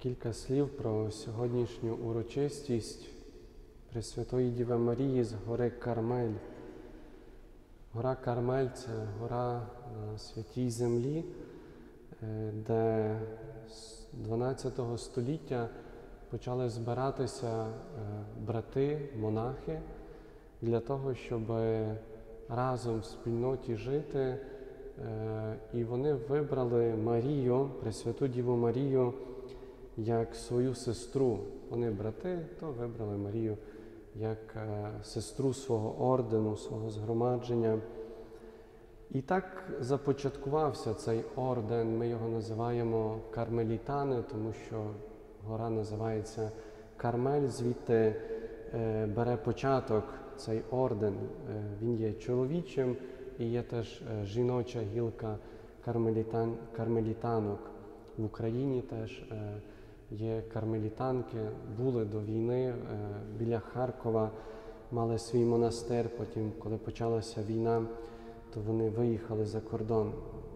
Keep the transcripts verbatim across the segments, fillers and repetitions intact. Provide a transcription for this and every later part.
Кілька слів про сьогоднішню урочистість Пресвятої Діви Марії з гори Кармель. Гора Кармель – це гора на святій землі, де з дванадцятого століття почали збиратися брати, монахи для того, щоб разом в спільноті жити. І вони вибрали Марію, Пресвяту Діву Марію, як свою сестру. Вони брати, то вибрали Марію як сестру свого ордену, свого згромадження. І так започаткувався цей орден. Ми його називаємо кармелітани, тому що гора називається Кармель, звідти бере початок цей орден. Він є чоловічим і є теж жіноча гілка кармелітан, кармелітанок. В Україні теж є кармелітанки, були до війни біля Харкова, мали свій монастир, потім, коли почалася війна, то вони виїхали за кордон.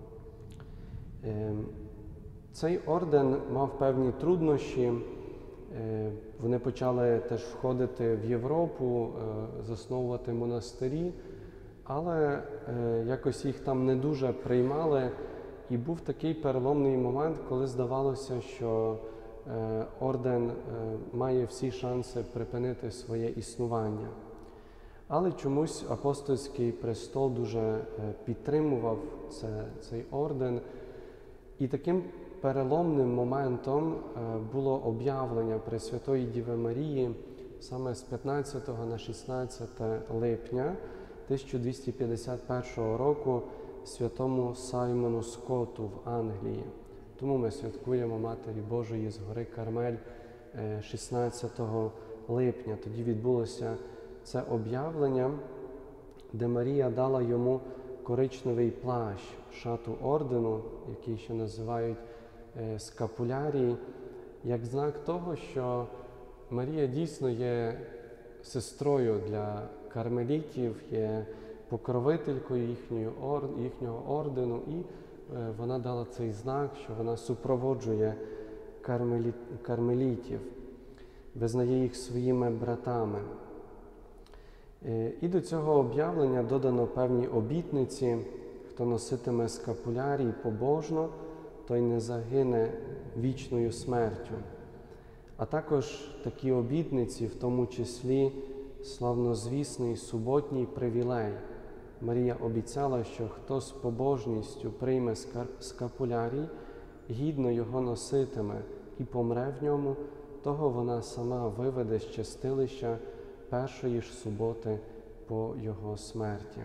Цей орден мав певні труднощі, вони почали теж входити в Європу, засновувати монастирі, але якось їх там не дуже приймали. І був такий переломний момент, коли здавалося, що орден має всі шанси припинити своє існування. Але чомусь апостольський престол дуже підтримував це, цей орден. І таким переломним моментом було об'явлення Пресвятої Діви Марії саме з п'ятнадцятого на шістнадцяте липня тисяча двісті п'ятдесят першого року святому Саймону Скотту в Англії. Тому ми святкуємо Матері Божої з гори Кармель шістнадцятого липня. Тоді відбулося це об'явлення, де Марія дала йому коричневий плащ, шату ордену, який ще називають скапулярій, як знак того, що Марія дійсно є сестрою для кармелітів, є покровителькою їхнього ордену, і вона дала цей знак, що вона супроводжує кармелітів, визнає їх своїми братами. І до цього об'явлення додано певні обітниці: хто носитиме скапулярій побожно, той не загине вічною смертю. А також такі обітниці, в тому числі славнозвісний суботній привілей. Марія обіцяла, що хто з побожністю прийме скапулярій, гідно його носитиме і помре в ньому, того вона сама виведе з чистилища першої ж суботи по його смерті.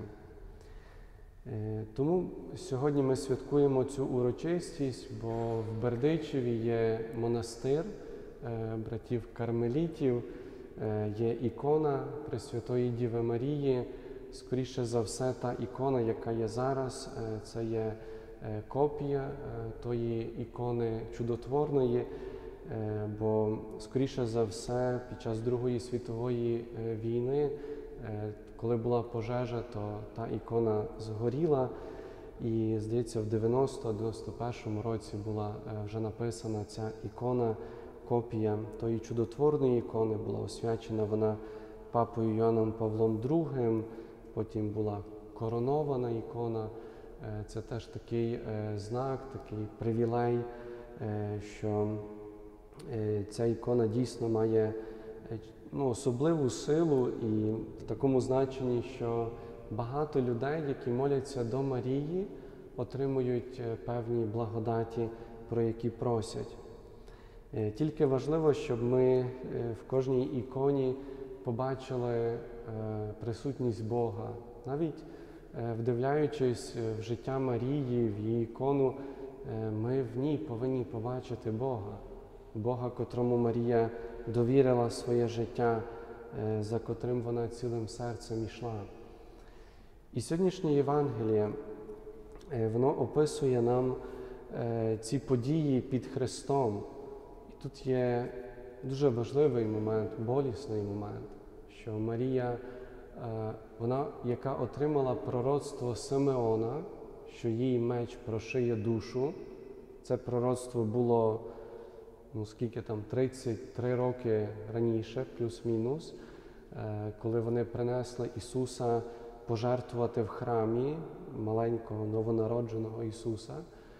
Тому сьогодні ми святкуємо цю урочистість, бо в Бердичеві є монастир братів кармелітів, є ікона Пресвятої Діви Марії. Скоріше за все, та ікона, яка є зараз, це є копія тої ікони чудотворної, бо, скоріше за все, під час Другої світової війни, коли була пожежа, то та ікона згоріла, і, здається, в дев'яносто-дев'яносто першому році була вже написана ця ікона, копія тої чудотворної ікони, була освячена вона папою Йоанном Павлом другим, потім була коронована ікона. Це теж такий знак, такий привілей, що ця ікона дійсно має ну, особливу силу, і в такому значенні, що багато людей, які моляться до Марії, отримують певні благодаті, про які просять. Тільки важливо, щоб ми в кожній іконі побачили присутність Бога. Навіть вдивляючись в життя Марії, в її ікону, ми в ній повинні побачити Бога. Бога, котрому Марія довірила своє життя, за котрим вона цілим серцем йшла. І сьогоднішнє Євангеліє, воно описує нам ці події під Христом. І тут є дуже важливий момент, болісний момент, що Марія, вона, яка отримала пророцтво Симеона, що їй меч прошиє душу, це пророцтво було ну скільки там, тридцять три роки раніше, плюс-мінус, коли вони принесли Ісуса пожертвувати в храмі, маленького новонародженого Ісуса.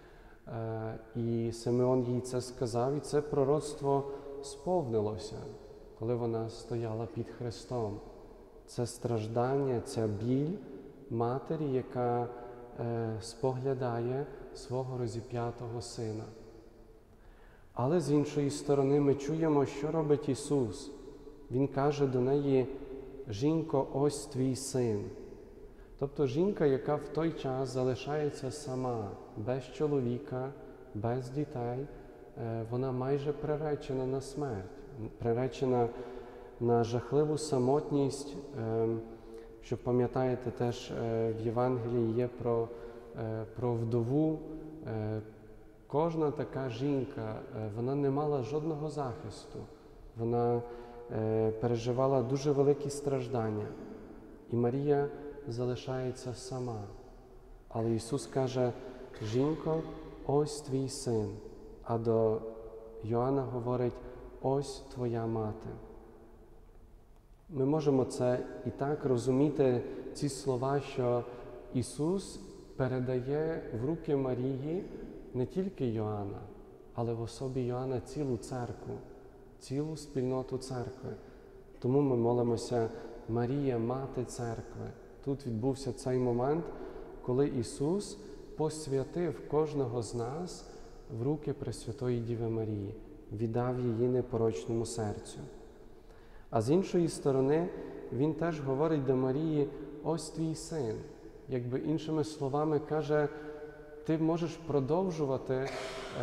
І Симеон їй це сказав, і це пророцтво сповнилося, коли вона стояла під Христом. Це страждання, ця біль матері, яка е, споглядає свого розіп'ятого сина. Але з іншої сторони ми чуємо, що робить Ісус. Він каже до неї: «Жінко, ось твій син». Тобто жінка, яка в той час залишається сама, без чоловіка, без дітей, вона майже приречена на смерть, приречена на жахливу самотність. Що пам'ятаєте, теж в Євангелії є про, про вдову. Кожна така жінка, вона не мала жодного захисту, вона переживала дуже великі страждання. І Марія залишається сама. Але Ісус каже: «Жінко, ось твій син». А до Йоанна говорить: «Ось твоя мати». Ми можемо це і так розуміти, ці слова, що Ісус передає в руки Марії не тільки Йоанна, але в особі Йоанна цілу церкву, цілу спільноту церкви. Тому ми молимося: «Марія, Мати церкви». Тут відбувся цей момент, коли Ісус посвятив кожного з нас в руки Пресвятої Діви Марії, віддав її непорочному серцю. А з іншої сторони, Він теж говорить до Марії: «Ось твій син». Якби іншими словами каже: ти можеш продовжувати е,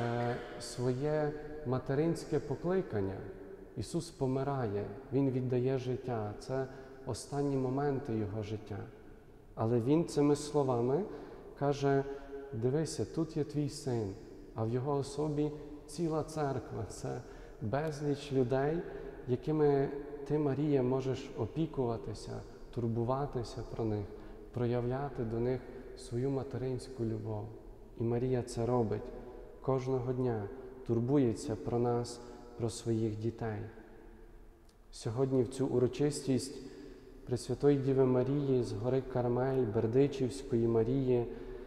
своє материнське покликання. Ісус помирає, Він віддає життя. Це останні моменти Його життя. Але Він цими словами каже: дивися, тут є твій син, а в Його особі ціла церква. Це безліч людей, якими ти, Марія, можеш опікуватися, турбуватися про них, проявляти до них свою материнську любов. І Марія це робить кожного дня, турбується про нас, про своїх дітей. Сьогодні в цю урочистість Пресвятої Діви Марії з гори Кармель, Бердичівської Марії,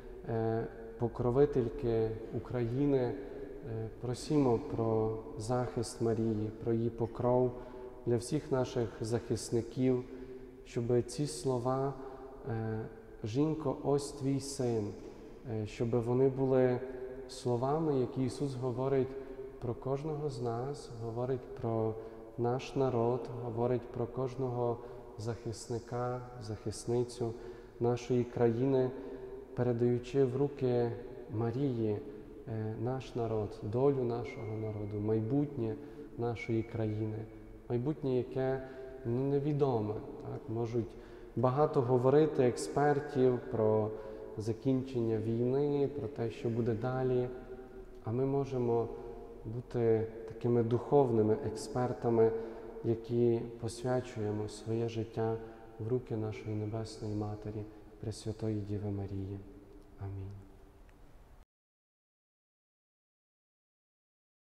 покровительки України, просимо про захист Марії, про її покров для всіх наших захисників, щоб ці слова «Жінко, ось твій син», щоб вони були словами, які Ісус говорить про кожного з нас, говорить про наш народ, говорить про кожного захисника, захисницю нашої країни, передаючи в руки Марії наш народ, долю нашого народу, майбутнє нашої країни, майбутнє, яке ну, невідоме. Так? Можуть багато говорити експертів про закінчення війни, про те, що буде далі, а ми можемо бути такими духовними експертами, які посвячуємо своє життя в руки нашої Небесної Матері, Пресвятої Діви Марії. Амінь.